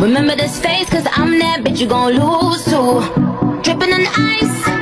Remember this face, cause I'm that bitch you gon' lose to. Dripping in ice,